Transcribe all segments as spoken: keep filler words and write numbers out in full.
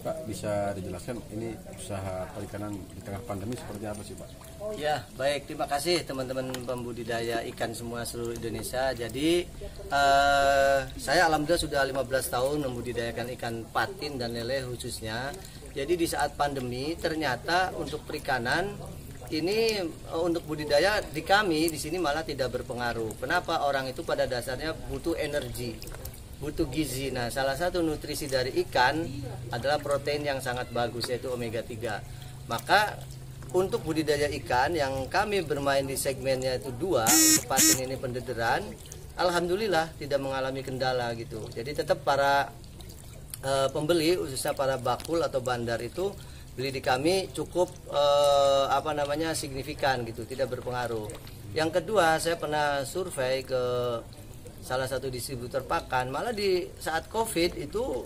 Pak, bisa dijelaskan ini usaha perikanan di tengah pandemi seperti apa sih Pak? Ya, baik. Terima kasih teman-teman pembudidaya ikan semua seluruh Indonesia. Jadi eh, saya alhamdulillah sudah lima belas tahun membudidayakan ikan patin dan lele khususnya. Jadi di saat pandemi ternyata untuk perikanan ini eh, untuk budidaya di kami di sini malah tidak berpengaruh. Kenapa? Orang itu pada dasarnya butuh energi, butuh gizi. Nah, salah satu nutrisi dari ikan adalah protein yang sangat bagus, yaitu omega tiga. Maka untuk budidaya ikan yang kami bermain di segmennya itu dua, untuk patin ini pendederan, alhamdulillah tidak mengalami kendala gitu. Jadi tetap para e, pembeli, khususnya para bakul atau bandar itu beli di kami cukup e, apa namanya signifikan gitu, tidak berpengaruh. Yang kedua, saya pernah survei ke salah satu distributor pakan, malah di saat Covid itu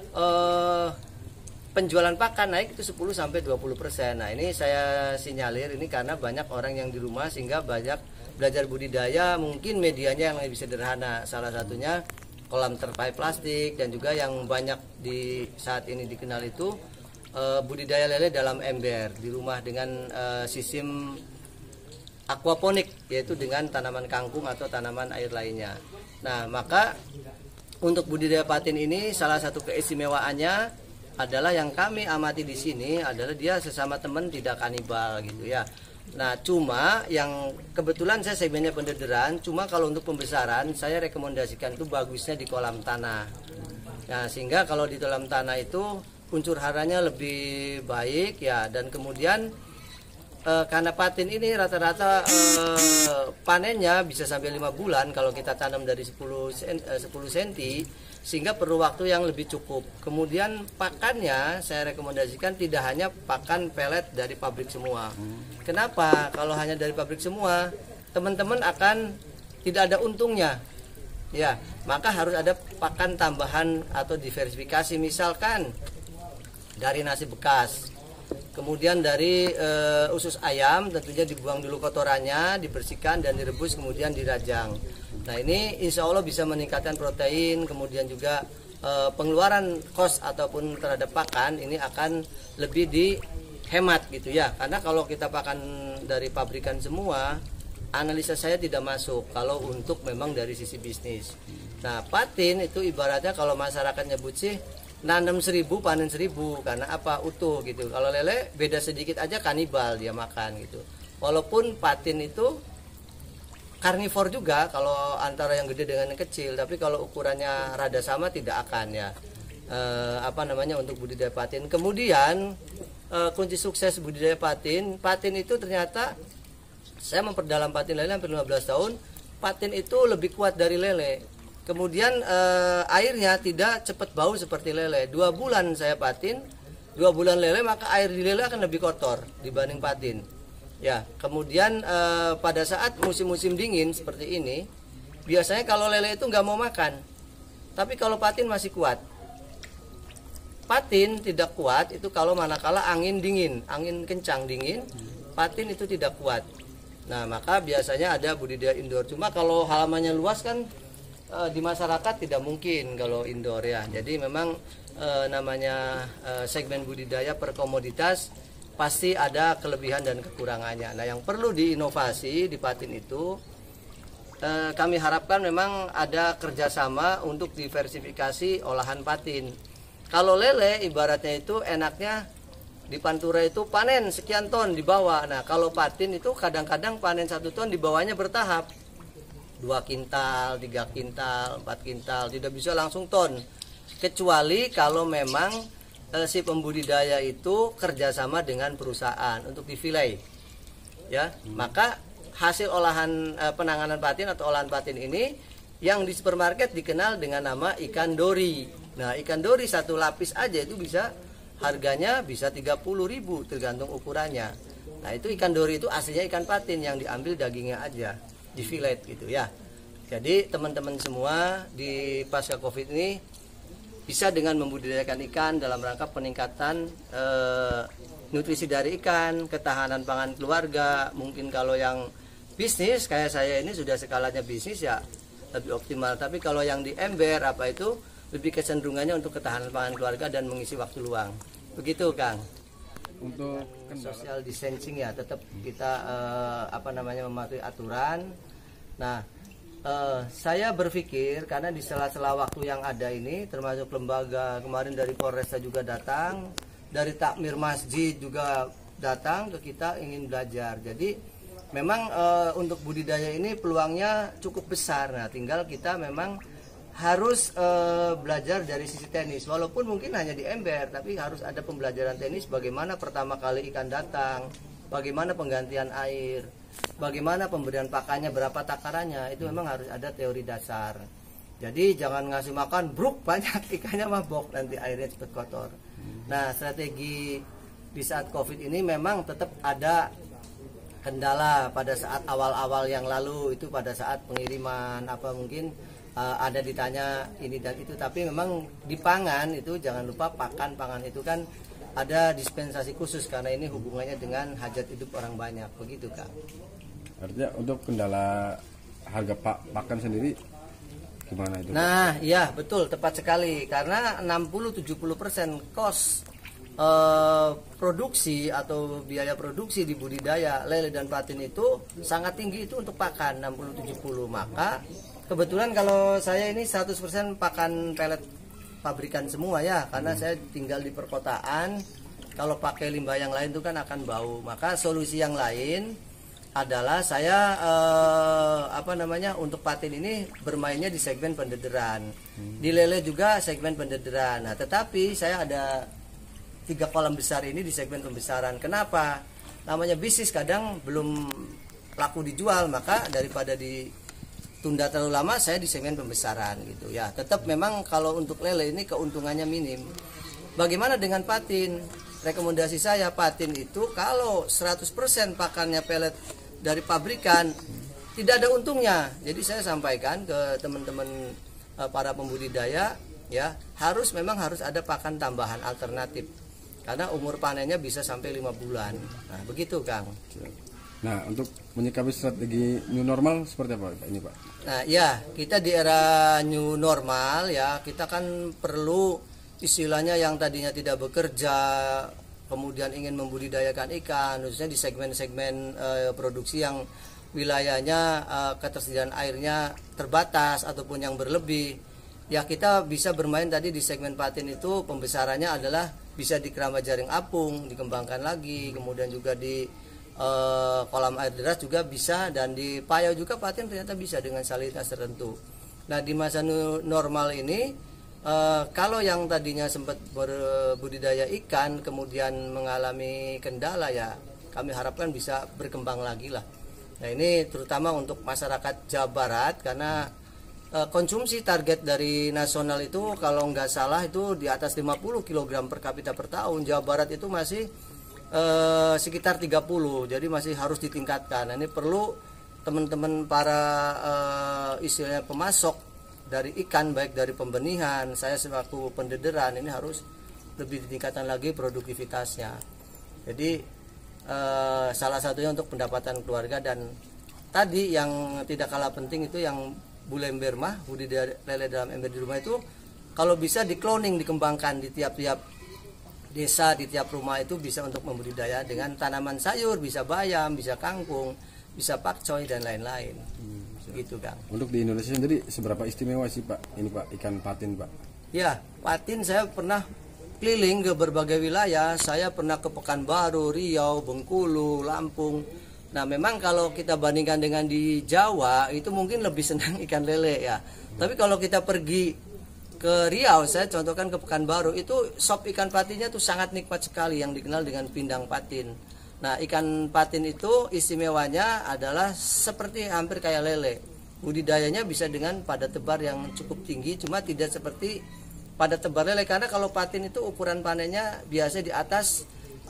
eh, penjualan pakan naik itu sepuluh sampai dua puluh persen. Nah, ini saya sinyalir ini karena banyak orang yang di rumah sehingga banyak belajar budidaya, mungkin medianya yang lebih sederhana. Salah satunya kolam terpal plastik, dan juga yang banyak di saat ini dikenal itu eh, budidaya lele dalam ember di rumah dengan eh, sistem aquaponik, yaitu dengan tanaman kangkung atau tanaman air lainnya. Nah, maka untuk budidaya patin ini salah satu keistimewaannya adalah yang kami amati di sini adalah dia sesama teman tidak kanibal gitu ya. Nah, cuma yang kebetulan saya segmennya pendederan, cuma kalau untuk pembesaran saya rekomendasikan itu bagusnya di kolam tanah. Nah, sehingga kalau di dalam tanah itu unsur haranya lebih baik ya, dan kemudian E, karena patin ini rata-rata e, panennya bisa sampai lima bulan kalau kita tanam dari sepuluh senti, sehingga perlu waktu yang lebih cukup. Kemudian pakannya saya rekomendasikan tidak hanya pakan pelet dari pabrik semua. Kenapa? Kalau hanya dari pabrik semua, teman-teman akan tidak ada untungnya. Ya, maka harus ada pakan tambahan atau diversifikasi, misalkan dari nasi bekas. Kemudian dari e, usus ayam tentunya dibuang dulu kotorannya, dibersihkan dan direbus, kemudian dirajang. Nah, ini insya Allah bisa meningkatkan protein, kemudian juga e, pengeluaran kos ataupun terhadap pakan ini akan lebih dihemat gitu ya. Karena kalau kita pakan dari pabrikan semua, analisa saya tidak masuk kalau untuk memang dari sisi bisnis. Nah, patin itu ibaratnya kalau masyarakat nyebut sih nanam seribu panen seribu, karena apa? Utuh gitu. Kalau lele beda sedikit aja kanibal dia makan gitu. Walaupun patin itu karnivor juga kalau antara yang gede dengan yang kecil, tapi kalau ukurannya rada sama tidak akan ya e, apa namanya untuk budidaya patin. Kemudian e, kunci sukses budidaya patin, patin itu ternyata saya memperdalam patin lele hampir lima belas tahun. Patin itu lebih kuat dari lele. Kemudian eh, airnya tidak cepat bau seperti lele. Dua bulan saya patin, dua bulan lele, maka air di lele akan lebih kotor dibanding patin. Ya, kemudian eh, pada saat musim-musim dingin seperti ini, biasanya kalau lele itu nggak mau makan, tapi kalau patin masih kuat. Patin tidak kuat itu kalau manakala angin dingin, angin kencang dingin, patin itu tidak kuat. Nah, maka biasanya ada budidaya indoor. Cuma kalau halamannya luas kan di masyarakat tidak mungkin kalau indoor ya. Jadi memang e, namanya e, segmen budidaya per komoditas pasti ada kelebihan dan kekurangannya. Nah, yang perlu diinovasi di patin itu e, kami harapkan memang ada kerjasama untuk diversifikasi olahan patin. Kalau lele ibaratnya itu enaknya di Pantura itu panen sekian ton dibawa. Nah, kalau patin itu kadang-kadang panen satu ton dibawanya bertahap. Dua kintal, tiga kintal, empat kintal, tidak bisa langsung ton. Kecuali kalau memang e, si pembudidaya itu kerjasama dengan perusahaan untuk difilei, ya. Hmm. Maka hasil olahan e, penanganan patin atau olahan patin ini yang di supermarket dikenal dengan nama ikan dori. Nah, ikan dori satu lapis aja itu bisa harganya bisa tiga puluh ribu tergantung ukurannya. Nah, itu ikan dori itu aslinya ikan patin yang diambil dagingnya aja, di fillet gitu ya. Jadi teman-teman semua di pasca Covid ini bisa dengan membudidayakan ikan dalam rangka peningkatan e, nutrisi dari ikan, ketahanan pangan keluarga. Mungkin kalau yang bisnis kayak saya ini sudah skalanya bisnis ya lebih optimal. Tapi kalau yang di ember apa itu lebih kecenderungannya untuk ketahanan pangan keluarga dan mengisi waktu luang. Begitu, Kang. Untuk kendala Social distancing ya, tetap kita eh, apa namanya mematuhi aturan. Nah, eh, saya berpikir karena di sela-sela waktu yang ada ini, termasuk lembaga kemarin dari Polresta juga datang, dari takmir masjid juga datang ke kita ingin belajar. Jadi memang e, untuk budidaya ini peluangnya cukup besar. Nah, tinggal kita memang harus e, belajar dari sisi teknis. Walaupun mungkin hanya di ember, tapi harus ada pembelajaran teknis bagaimana pertama kali ikan datang, bagaimana penggantian air, bagaimana pemberian pakannya, berapa takarannya. Itu memang harus ada teori dasar. Jadi jangan ngasih makan bruk banyak, ikannya mabok, nanti airnya cepat kotor. Nah, strategi di saat Covid ini memang tetap ada kendala pada saat awal-awal yang lalu, itu pada saat pengiriman apa mungkin uh, ada ditanya ini dan itu, tapi memang di pangan itu jangan lupa pakan pangan itu kan ada dispensasi khusus karena ini hubungannya dengan hajat hidup orang banyak, begitu, Kak. artinya untuk kendala harga pak pakan sendiri gimana itu? Nah, iya betul, tepat sekali, karena enam puluh sampai tujuh puluh persen cost Uh, produksi atau biaya produksi di budidaya lele dan patin itu sangat tinggi, itu untuk pakan enam puluh sampai tujuh puluh. Maka kebetulan kalau saya ini seratus persen pakan pelet pabrikan semua ya, karena saya tinggal di perkotaan. Kalau pakai limbah yang lain itu kan akan bau. Maka solusi yang lain adalah saya uh, apa namanya untuk patin ini bermainnya di segmen pendederan. Di lele juga segmen pendederan. Nah, tetapi saya ada tiga kolam besar ini di segmen pembesaran. Kenapa? Namanya bisnis kadang belum laku dijual, maka daripada ditunda terlalu lama saya di segmen pembesaran gitu ya. Tetap memang kalau untuk lele ini keuntungannya minim. Bagaimana dengan patin? Rekomendasi saya patin itu kalau seratus persen pakannya pelet dari pabrikan tidak ada untungnya. Jadi saya sampaikan ke teman-teman para pembudidaya ya, harus memang harus ada pakan tambahan alternatif. Karena umur panennya bisa sampai lima bulan. Nah, begitu, Kang. Nah, untuk menyikapi strategi new normal seperti apa ini, Pak? Nah, ya, kita di era new normal ya, kita kan perlu istilahnya yang tadinya tidak bekerja, kemudian ingin membudidayakan ikan, khususnya di segmen-segmen e, produksi yang wilayahnya e, ketersediaan airnya terbatas ataupun yang berlebih. Ya, kita bisa bermain tadi di segmen patin itu, pembesarannya adalah bisa di keramba jaring apung, dikembangkan lagi, kemudian juga di e, kolam air deras juga bisa, dan di payau juga patin ternyata bisa dengan salinitas tertentu. Nah, di masa normal ini e, kalau yang tadinya sempat berbudidaya ikan kemudian mengalami kendala ya, kami harapkan bisa berkembang lagi lah. Nah, ini terutama untuk masyarakat Jawa Barat, karena konsumsi target dari nasional itu kalau nggak salah itu di atas lima puluh kilogram per kapita per tahun. Jawa Barat itu masih eh, sekitar tiga puluh, jadi masih harus ditingkatkan. Nah, ini perlu teman-teman para eh, istilahnya pemasok dari ikan, baik dari pembenihan, saya selaku pendederan, ini harus lebih ditingkatkan lagi produktivitasnya. Jadi eh, salah satunya untuk pendapatan keluarga, dan tadi yang tidak kalah penting itu yang bule ember mah, budidaya lele dalam ember di rumah itu kalau bisa di cloning, dikembangkan di tiap-tiap desa, di tiap rumah itu bisa untuk membudidaya dengan tanaman sayur, bisa bayam, bisa kangkung, bisa pakcoy dan lain-lain. Hmm, gitu, Kang. Untuk di Indonesia sendiri seberapa istimewa sih, Pak, ini, Pak, ikan patin, Pak? Ya, patin saya pernah keliling ke berbagai wilayah. Saya pernah ke Pekanbaru, Riau, Bengkulu, Lampung. Nah, memang kalau kita bandingkan dengan di Jawa itu mungkin lebih senang ikan lele ya. Tapi kalau kita pergi ke Riau, saya contohkan ke Pekanbaru, itu sop ikan patinnya tuh sangat nikmat sekali, yang dikenal dengan pindang patin. Nah, ikan patin itu istimewanya adalah seperti hampir kayak lele. Budidayanya bisa dengan padat tebar yang cukup tinggi, cuma tidak seperti padat tebar lele, karena kalau patin itu ukuran panennya biasa di atas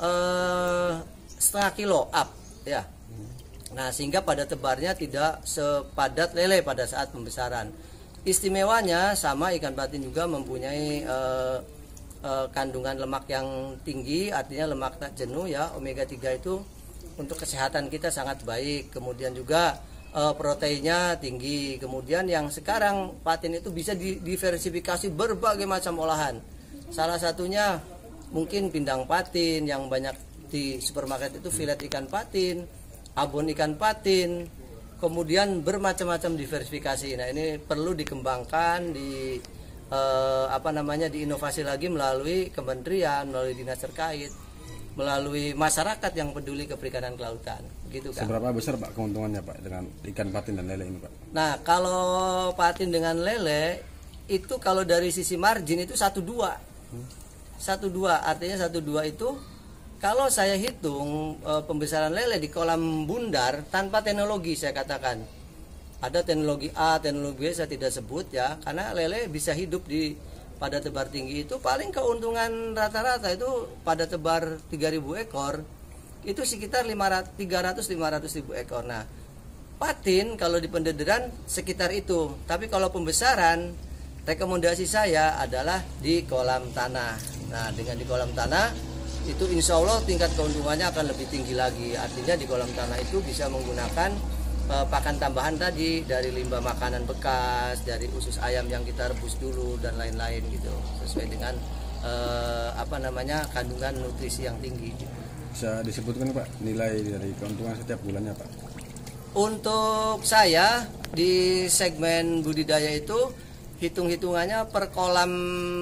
eh, setengah kilo up ya. Nah, sehingga pada tebarnya tidak sepadat lele pada saat pembesaran. Istimewanya sama ikan patin juga mempunyai eh, eh, kandungan lemak yang tinggi, artinya lemak tak jenuh ya, omega tiga itu untuk kesehatan kita sangat baik. Kemudian juga uh, proteinnya tinggi. Kemudian yang sekarang patin itu bisa di, diversifikasi berbagai macam olahan. Salah satunya mungkin pindang patin yang banyak di supermarket itu, filet ikan patin, abon ikan patin, kemudian bermacam-macam diversifikasi. Nah ini perlu dikembangkan, di eh, apa namanya diinovasi lagi melalui kementerian, melalui dinas terkait, melalui masyarakat yang peduli ke perikanan kelautan, gitu kan. Seberapa besar Pak keuntungannya Pak dengan ikan patin dan lele ini Pak? Nah kalau patin dengan lele itu kalau dari sisi margin itu satu dua, satu dua artinya satu dua itu kalau saya hitung e, pembesaran lele di kolam bundar tanpa teknologi, saya katakan ada teknologi A, teknologi B saya tidak sebut ya, karena lele bisa hidup di pada tebar tinggi itu paling keuntungan rata-rata itu pada tebar tiga ribu ekor itu sekitar tiga ratus sampai lima ratus ribu ekor. Nah patin kalau di pendederan sekitar itu, tapi kalau pembesaran rekomendasi saya adalah di kolam tanah. Nah dengan di kolam tanah itu insya Allah tingkat keuntungannya akan lebih tinggi lagi. Artinya di kolam tanah itu bisa menggunakan e, pakan tambahan tadi dari limbah makanan bekas, dari usus ayam yang kita rebus dulu dan lain-lain gitu, sesuai dengan e, apa namanya kandungan nutrisi yang tinggi gitu. Bisa disebutkan Pak nilai dari keuntungan setiap bulannya Pak? Untuk saya di segmen budidaya itu hitung-hitungannya per kolam,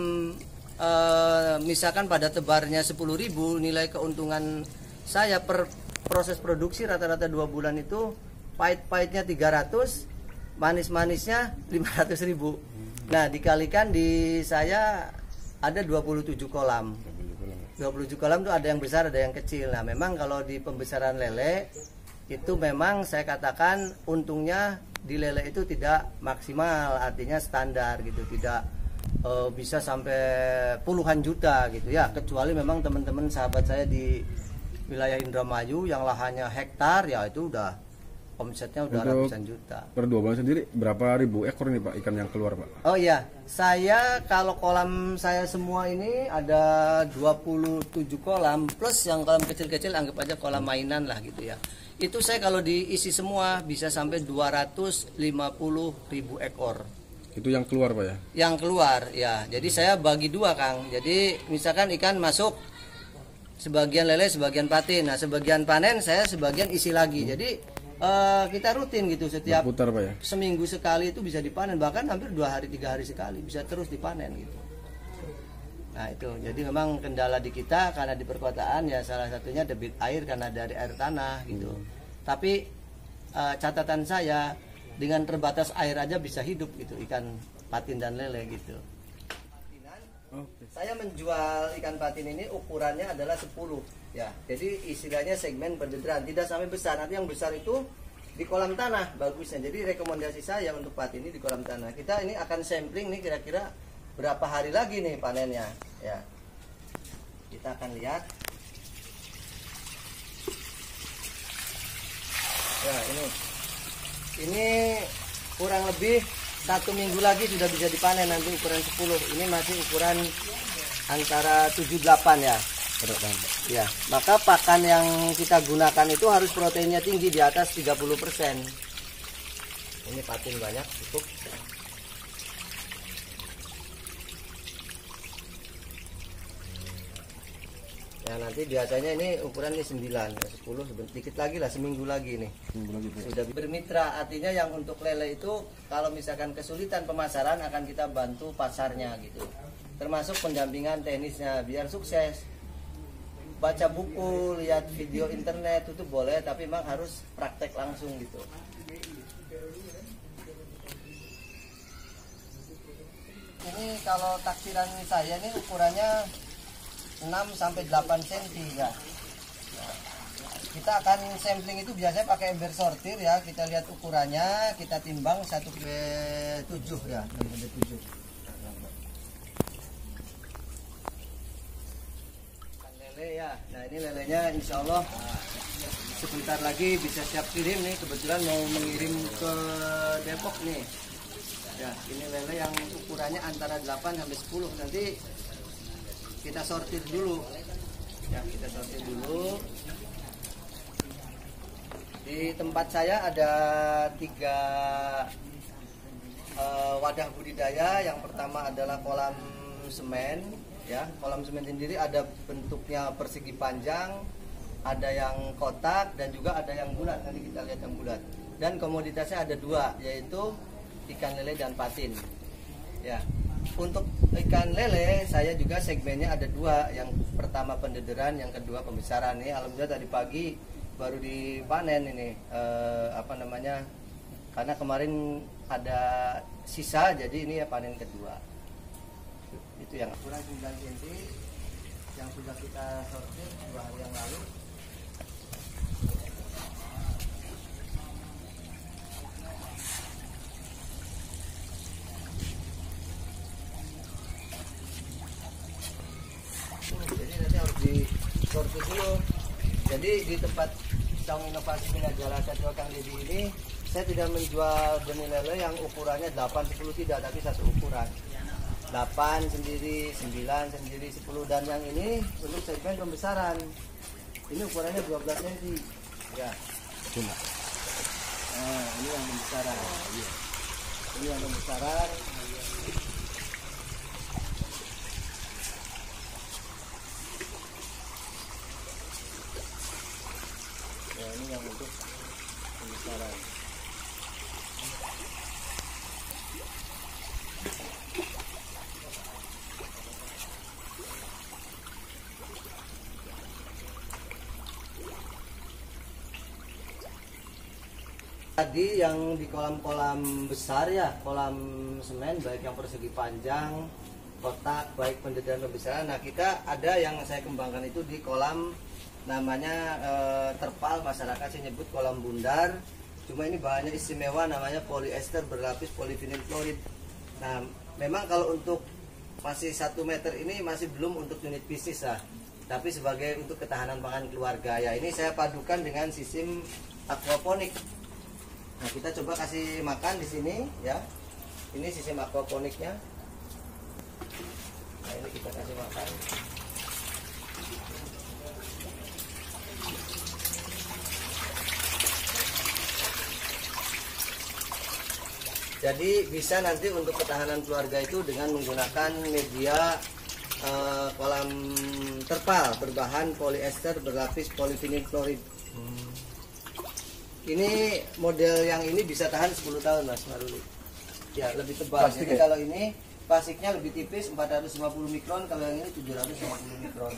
Uh, misalkan pada tebarnya sepuluh ribu, nilai keuntungan saya per proses produksi rata-rata dua bulan itu pahit-pahitnya tiga ratus, manis-manisnya lima ratus ribu. Nah dikalikan di saya ada dua puluh tujuh kolam, dua puluh tujuh kolam itu ada yang besar ada yang kecil. Nah memang kalau di pembesaran lele itu memang saya katakan untungnya di lele itu tidak maksimal, artinya standar gitu, tidak Uh, bisa sampai puluhan juta gitu ya, kecuali memang teman-teman sahabat saya di wilayah Indramayu yang lahannya hektar ya itu udah omsetnya udah Untuk ratusan juta. Per dua bulan sendiri berapa ribu ekor ini Pak ikan yang keluar Pak? Oh iya, saya kalau kolam saya semua ini ada dua puluh tujuh kolam plus yang kolam kecil-kecil anggap aja kolam mainan lah gitu ya. Itu saya kalau diisi semua bisa sampai dua ratus lima puluh ribu ekor. Itu yang keluar Pak ya? Yang keluar ya. Jadi saya bagi dua Kang. Jadi misalkan ikan masuk sebagian lele, sebagian patin. Nah sebagian panen saya sebagian isi lagi. Hmm. Jadi uh, kita rutin gitu setiap berputar Pak ya? Seminggu sekali itu bisa dipanen. Bahkan hampir dua hari tiga hari sekali bisa terus dipanen gitu. Nah itu. Jadi memang kendala di kita karena di perkotaan ya salah satunya debit air karena dari air tanah gitu. Hmm. Tapi uh, catatan saya dengan terbatas air aja bisa hidup gitu ikan patin dan lele gitu. Okay. Saya menjual ikan patin ini ukurannya adalah sepuluh ya. Jadi istilahnya segmen pendederan, tidak sampai besar. Nanti yang besar itu di kolam tanah bagusnya. Jadi rekomendasi saya untuk patin ini di kolam tanah. Kita ini akan sampling nih kira-kira berapa hari lagi nih panennya ya. Kita akan lihat. Ya ini. Ini kurang lebih satu minggu lagi sudah bisa dipanen nanti ukuran sepuluh. Ini masih ukuran antara tujuh delapan ya. Ya, maka pakan yang kita gunakan itu harus proteinnya tinggi di atas tiga puluh persen. Ini patin banyak cukup. Ya nanti biasanya ini ukuran ini sembilan, sepuluh, sedikit lagi lah, seminggu lagi nih. Seminggu lagi sudah bermitra, artinya yang untuk lele itu kalau misalkan kesulitan pemasaran akan kita bantu pasarnya gitu. Termasuk pendampingan teknisnya biar sukses. Baca buku, lihat video internet itu boleh, tapi memang harus praktek langsung gitu. Ini kalau taksiran saya ini ukurannya enam sampai delapan sentimeter ya. Nah, kita akan sampling itu biasanya pakai ember sortir ya. Kita lihat ukurannya, kita timbang satu per tujuh ya, enam per tujuh. Lele ya. Nah, ini lelenya insya Allah sebentar lagi bisa siap kirim nih. Kebetulan mau mengirim ke Depok nih. Ya, ini lele yang ukurannya antara delapan sampai sepuluh. Nanti kita sortir dulu ya, kita sortir dulu Di tempat saya ada tiga uh, wadah budidaya. Yang pertama adalah kolam semen, ya. Kolam semen sendiri ada bentuknya persegi panjang, ada yang kotak dan juga ada yang bulat. Nanti kita lihat yang bulat. Dan komoditasnya ada dua, yaitu ikan lele dan patin. Ya. Untuk ikan lele saya juga segmennya ada dua. Yang pertama pendederan, yang kedua pembesaran. Nih alhamdulillah tadi pagi baru dipanen ini eh, apa namanya, karena kemarin ada sisa, jadi ini ya panen kedua. Itu yang kurang sembilan sentimeter yang sudah kita sortir dua hari yang lalu. Jadi nanti harus disortir dulu. Jadi di tempat Saung Inovasi Minagala Satwa Kang Dedi ini saya tidak menjual benih lele yang ukurannya delapan, sepuluh tidak, tapi satu ukuran. delapan sendiri, sembilan sendiri, sepuluh, dan yang ini untuk segmen pembesaran. Ini ukurannya dua belas sentimeter. Ya. Cuma. Nah, ini yang pembesaran. Iya. Ini yang pembesaran. Ya, ini yang untuk pembesaran. Tadi yang di kolam-kolam besar ya, kolam semen baik yang persegi panjang, kotak, baik pendederan pembesaran. Nah, kita ada yang saya kembangkan itu di kolam namanya e, terpal, masyarakat saya nyebut kolam bundar. Cuma ini bahannya istimewa, namanya polyester berlapis polyvinyl klorid. Nah, memang kalau untuk masih satu meter ini masih belum untuk unit bisnis lah, tapi sebagai untuk ketahanan pangan keluarga ya. Ini saya padukan dengan sistem aquaponik. Nah, kita coba kasih makan di sini ya. Ini sistem aquaponiknya. Nah, ini kita kasih makan. Jadi bisa nanti untuk ketahanan keluarga itu dengan menggunakan media eh, kolam terpal berbahan polyester berlapis polyvinyl klorid. Hmm. Ini model yang ini bisa tahan sepuluh tahun Mas Maruli. Ya, lebih tebal. Plastik Jadi ya? kalau ini plastiknya lebih tipis empat ratus lima puluh mikron, kalau yang ini tujuh ratus lima puluh mikron.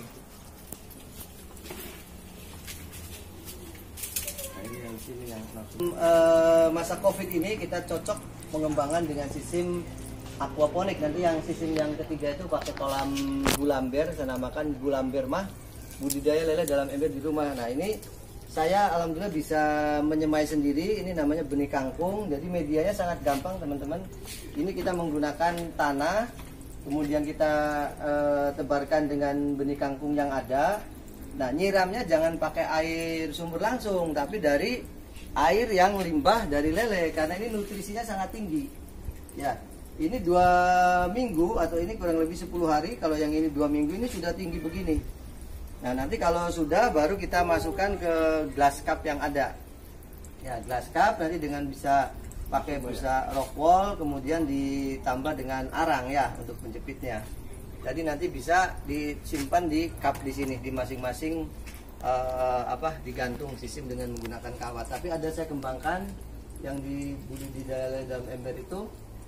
Nah, ini yang sini yang langsung. E, masa Covid ini kita cocok pengembangan dengan sistem aquaponik. Nanti yang sistem yang ketiga itu pakai kolam gulamber, saya namakan gulamber mah, budidaya lele dalam ember di rumah. Nah, ini saya alhamdulillah bisa menyemai sendiri. Ini namanya benih kangkung. Jadi medianya sangat gampang teman-teman. Ini kita menggunakan tanah, kemudian kita e, tebarkan dengan benih kangkung yang ada. Nah, nyiramnya jangan pakai air sumber langsung, tapi dari air yang limbah dari lele, karena ini nutrisinya sangat tinggi. Ya, ini dua minggu atau ini kurang lebih sepuluh hari. Kalau yang ini dua minggu ini sudah tinggi begini. Nah, nanti kalau sudah baru kita masukkan ke glass cup yang ada. Ya, glass cup nanti dengan bisa pakai busa rockwool, kemudian ditambah dengan arang ya untuk menjepitnya. Jadi nanti bisa disimpan di cup di sini, di masing-masing uh, apa digantung sistem dengan menggunakan kawat. Tapi ada saya kembangkan yang di budidaya dalam ember itu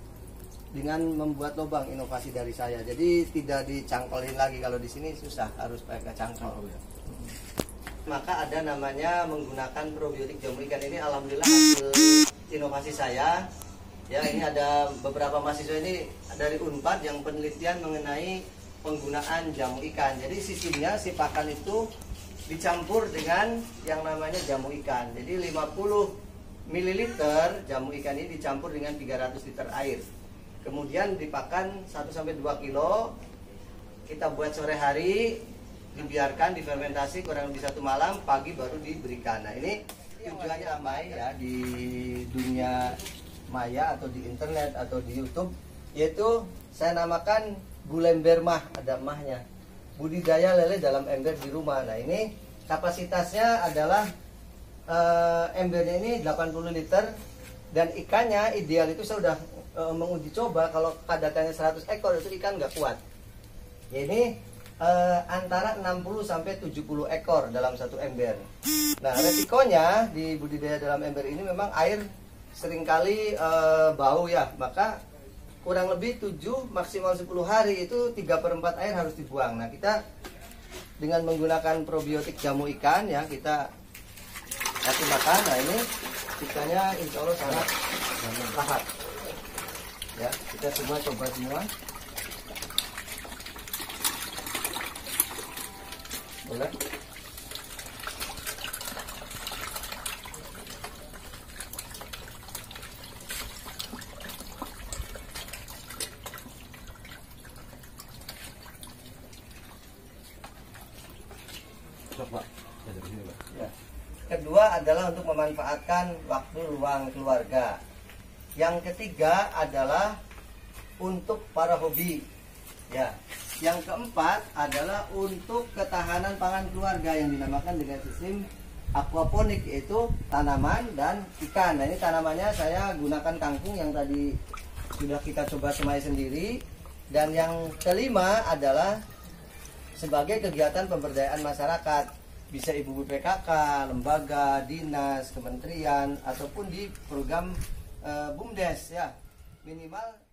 dengan membuat lubang, inovasi dari saya. Jadi tidak dicangkolin lagi, kalau di sini susah, harus pakai cangkol. Oh, ya. Maka ada namanya menggunakan probiotik jamu ikan. Ini alhamdulillah hasil inovasi saya. Ya, ini ada beberapa mahasiswa ini dari Unpad yang penelitian mengenai penggunaan jamu ikan. Jadi sistemnya si pakan itu dicampur dengan yang namanya jamu ikan. Jadi lima puluh mililiter jamu ikan ini dicampur dengan tiga ratus liter air. Kemudian dipakan satu sampai dua kilo, kita buat sore hari, dibiarkan difermentasi kurang lebih satu malam, pagi baru diberikan. Nah, ini tujuannya ramai ya di dunia maya atau di internet atau di YouTube, yaitu saya namakan gulamber mah, ada mahnya, budidaya lele dalam ember di rumah. Nah, ini kapasitasnya adalah uh, embernya ini delapan puluh liter dan ikannya ideal itu saya udah uh, menguji coba kalau padatannya seratus ekor itu ikan nggak kuat. Ya, ini uh, antara enam puluh sampai tujuh puluh ekor dalam satu ember. Nah, resikonya di budidaya dalam ember ini memang air seringkali uh, bau ya, maka kurang lebih tujuh maksimal sepuluh hari itu tiga per empat air harus dibuang. Nah, kita dengan menggunakan probiotik jamu ikan ya, kita kasih makan. Nah, ini ikannya insya Allah sangat lahap ya. Kita semua coba semua. Boleh. Ya. Kedua adalah untuk memanfaatkan waktu luang keluarga. Yang ketiga adalah untuk para hobi. Ya. Yang keempat adalah untuk ketahanan pangan keluarga yang dinamakan dengan sistem aquaponik, yaitu tanaman dan ikan. Nah, ini tanamannya saya gunakan kangkung yang tadi sudah kita coba semai sendiri. Dan yang kelima adalah sebagai kegiatan pemberdayaan masyarakat, bisa ibu-ibu P K K, lembaga, dinas, kementerian, ataupun di program e, BUMDes ya, minimal